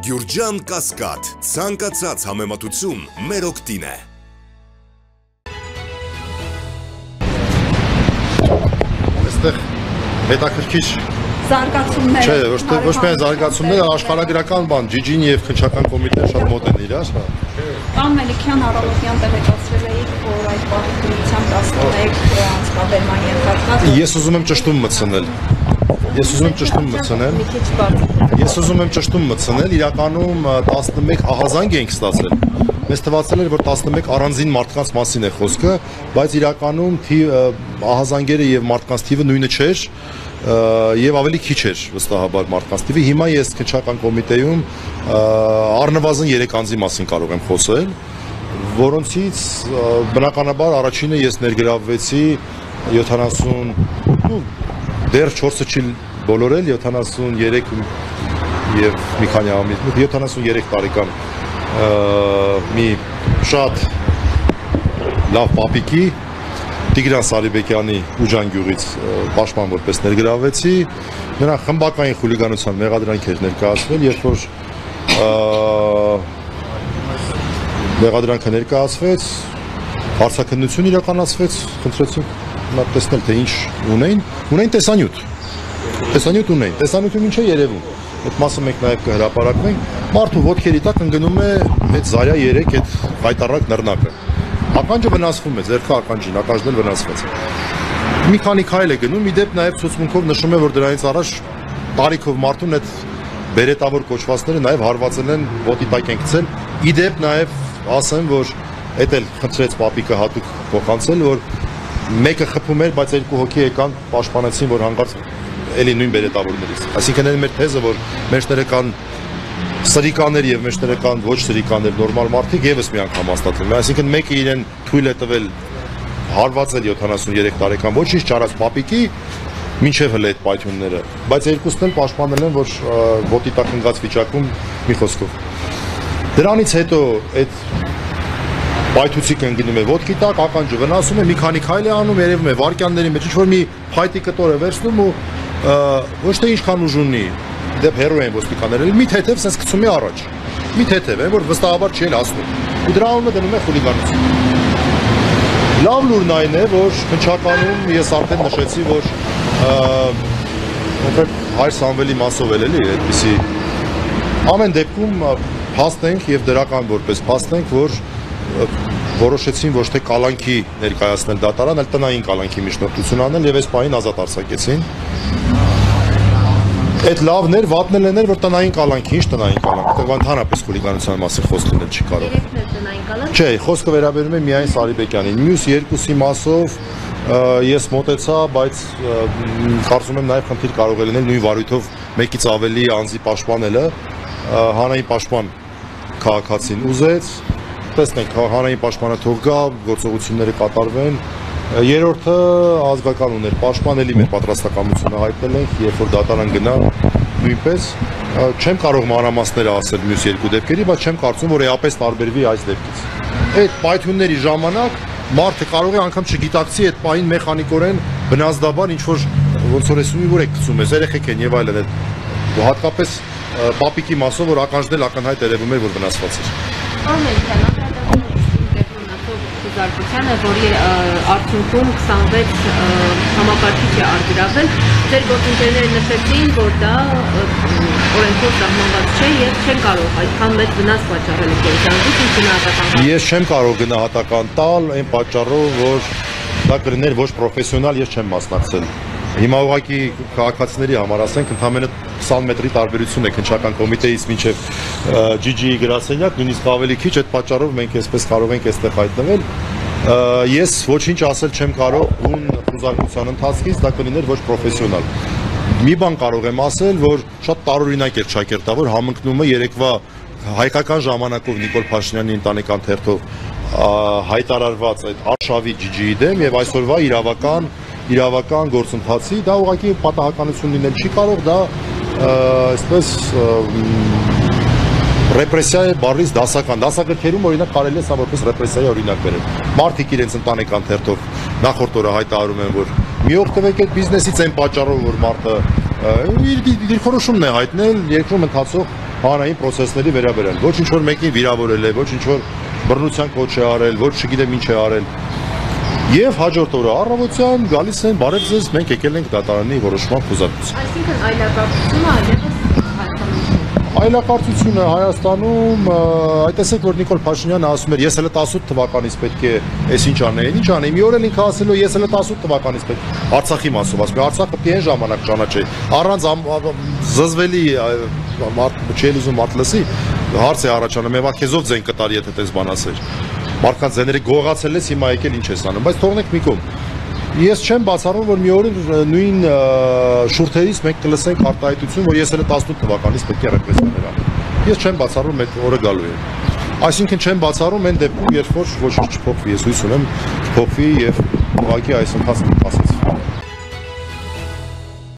Գյուրջան Կասկադ, ցանկացած համեմատություն մեր օգտին է։ Այստեղ հետաքրքիր զարգացումներ։ Չէ, ոչ միայն զարգացումներ, աշխարհագրական բան, Ջիջին եւ քնչական կոմիտեն շատ մոտ են իրար, հա։ Պարոն Մելիքյան առավոտյան տեղեկացրել էիք, որ այդ պատվիրության 11 անցկաբերման ենթարկված։ Ես ուզում եմ ճշտում մտցնել։ Ես ուզում եմ ճշտում մտցնել, իրականում 11 ահազանգ ենք ստացել։ Մեզ թվացել էր, որ 11 առանձին մարդկանց մասին է խոսքը, բայց իրականում ահազանգերը եւ մարդկանց թիվը նույնը չէր եւ ավելի քիչ էր վստահաբար մարդկանց թիվը։ Հիմա ես քնչական կոմիտեում առնվազն 3 անձի մասին կարող եմ խոսել, որոնցից բնականաբար առաջինը ես ներգրավվեցի 70 դեռ 4-ը չի բոլորել 73 եւ մի քանի ամիս 73 տարեկան մի շատ լավ պապիկի Տիգրան Սարիբեկյանի Ուջան գյուղից պաշտպան որպես ներգրավվեցի, նրա խմբակային խուլիգանության մեղադրանք էր ներկայացվել, երբ որ մեղադրանքը ներկայացվեց, հարցաքննություն իրականացվեց, խնդրեցինք տեսնել թե ինչ ունեին տեսանյութ ունեին, տեսանյութում ինչ է երևում, այդ մասը մենք նաև կհրապարակվենք, մարդու ոտքերի տակ ընկնում է այդ Զարյա 3 այդ հայտարարակ նռնակը, ականջը վնասվում է, ձեռքը ականջին, ականջն էլ վնասվեց, մի քանի քայլ է գնում, իդեպ նաև ցուցմունքով նշում է, որ դրանից առաջ տարիքով մարդուն այդ բերետավոր կոչվածները նաև հարվածել են, ոտի տակ են գցել, իդեպ նաև ասեմ, որ այդ էլ խնդրեց պապիկը հատուկ փոխանցել, որ մեկը խփում էր, բայց երկու հոգի եկան, պաշտպանեցին, որ հանկարծ էլի նույն բերետավորներից։ Այսինքն այն մեր թեզը, որ մեջները կան սրիկաներ եւ մեջները կան ոչ սրիկաներ նորմալ մարդիկ եւս մի անգամ հաստատվում է։ Այսինքն մեկը իրեն թույլ է տվել հարվածել 73 տարեկան ոչինչ չարած պապիկի, մինչեւ հլը այդ պայթյունները, բայց երկուսն էլ պաշտպանել են, որ ոտի տակ ընկած վիճակում մի խոսքով։ Դրանից հետո այդ պայթուցիկը ընկնում է ոտքի տակ, ականջը վնասում է, մի քանի քայլ է անում, երևում է վարկյանների մեջ ինչ-որ մի փայտի կտոր է վերցնում ու ոչ թե ինչքան ուժ ունի, դեպ հերո են ոստիկանները, մի թեթև sense գցում է առաջ, մի թեթև է, որ վստահաբար չի էլ հասնում, ու դրա անունը դնում է խուլիգանություն։ Լավ լուրն այն է, որ քնչականում ես արդեն նշեցի, որ հայր Սամվելի մասով էլ էլի, այդպիսի ամեն դեպքում փաստ ենք եւ դրական որպես փաստ ենք, որ որոշեցին ոչ թե կալանքի ներկայացնել դատարան, այլ տնային կալանքի միջնորդություն անել եւ այս պահին ազատ արձակեցին։ Այդ լավն էր, վատն էր, որ տնային կալանքի, ինչ տնային կալանք, ընդհանրապես խուլիգանության մասին խոսք լինել չի կարող։ Երեքն է տնային կալանք։ Չէ, խոսքը վերաբերում է միայն Սարիբեկյանին։ Մյուս երկուսի մասով ես մոտեցա, բայց կարծում եմ նաեւ խնդիր կարող է լինել նույն վարույթով մեկից ավելի անձի պաշտպանելը, հանրային պաշտպան քաղաքացին ուզեց, տեսնենք հանրային պաշտպանը թող գա, գործողությունները կատարվեն։ Երրորդը ազգական ուներ, պաշտպանելի մեր պատրաստակամությունը հայտնել ենք, երբ որ դատարան գնա նույնպես չեմ կարող մանրամասները ասել մյուս երկու դեպքերի, բայց չեմ կարծում, որ էապես տարբերվի այս դեպքից։ Այդ պայթյունների ժամանակ մարդը կարող է անգամ չգիտակցի այդ պահին մեխանիկորեն բնազդաբար ինչ որ ոնց որ էսումի որ է գցում է, երեխեք են եւ այլն, հատկապես պապիկի մասով, որ ականջն էլ ակնհայտ երևում էր, որ վնասված էր։ Զարգացանը, որի արդյունքում 26 համակարգիչ է արգրավել, ձեր գործընկերները նշեցին, որ դա օրենքով սահմանված չէ եւ չեն կարող այդքան մեծ վնաս պատճառել կենսանալուց ինչ գնահատական։ Ես չեմ կարող գնահատական տալ այն պատճառով, որ դա կլիներ ոչ պրոֆեսիոնալ, ես չեմ մասնակցել։ Հիմա ուղղակի քաղաքացիների համար ասենք ընդամենը 20 մետրի տարբերություն է քնչական կոմիտեից մինչև Ջիջիի գրասենյակ, նույնիսկ ավելի քիչ, այդ պատճառով մենք այսպես կարող ենք այստեղ հայտնվել։ Ես ոչինչ ասել չեմ կարող ուն խուզարկության ընթացքից, դա կլիներ ոչ պրոֆեսիոնալ։ Մի բան կարող եմ ասել, որ շատ տարօրինակ էր ճակերտավոր համընկնումը երեկվա հայկական ժամանակով Նիկոլ Փաշինյանի ընտանեկան թերթով հայտարարված այդ արշավի Ջիջիի դեմ եւ այսօրվա իրավական գործընթացի, դա ուղղակի պատահականություն լինել չի կարող, դա այսպես ռեպրեսիա է բառից դասական, դասագրքերում օրինակ կարելի է սա որպես ռեպրեսիայի օրինակ բերել։ Մարդիկ իրենց ընտանեկան թերթով նախորդ օրը հայտարարում են, որ մի օր տվեք այդ բիզնեսից այն պատճառով, որ մարդը իր դիրքորոշումն է հայտնել երկրում ընթացող հանրային process-ների վերաբերյալ։ Ոչ ինչ որ մեկին վիրավորել է, ոչ ինչ որ բռնության կոչ է արել, ոչ չգիտեմ ինչ է արել։ Եվ հաջորդ օրը առավոտյան գալիս են, բարև ձեզ, մենք եկել ենք դատարանի որոշման խոզատություն։ Այսինքն այլակապությունը այլևս Այլակարծությունը Հայաստանում, այտեսեք որ Նիկոլ Փաշինյանը ասում էր, ես հələ 18 թվականից պետք է այս ինչ անեի, ինչ անեի։ Մի օր էլ ինքը ասել է, ես հələ 18 թվականից պետք է Արցախի մասով ասում, Արցախը դեն ժամանակ ճանաչի, առանց զզվելի չեն ուզում մարդ լսի, հարց է առաջանում, եվա քեզով ձեն կտար, եթե տես բան ասեր։ Մարդկանց ձեները գողացել ես, հիմա եկել ինչ ես անում, բայց թողնենք մի կողմ։ Ես չեմ բացառում, որ մի օր նույն շուրթերից մենք կլսենք արտահայտություն, որ ես հələ 18 թվականից պետք է ռեպրեսիաներ անեմ։ Ես չեմ բացառում այդ օրը գալու է։ Այսինքն չեմ բացառում այն դեպքում, երբ որ ոչ ինչ չփոխվի, ես հույս ունեմ փոխվի եւ ուղղակի այս ընթացքը կասեցվի։